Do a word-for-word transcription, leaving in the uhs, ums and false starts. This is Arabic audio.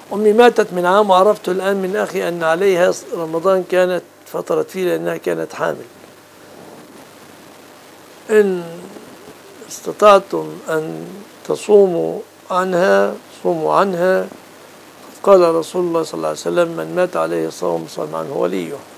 أمي ماتت من عام وعرفت الآن من أخي أن عليها رمضان كانت فطرت فيه لأنها كانت حامل. إن استطعتم أن تصوموا عنها صوموا عنها. قال رسول الله صلى الله عليه وسلم: من مات عليه الصوم صام عنه وليه.